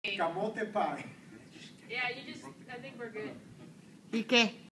Camote pie. Yeah, I think we're good. ¿Y qué?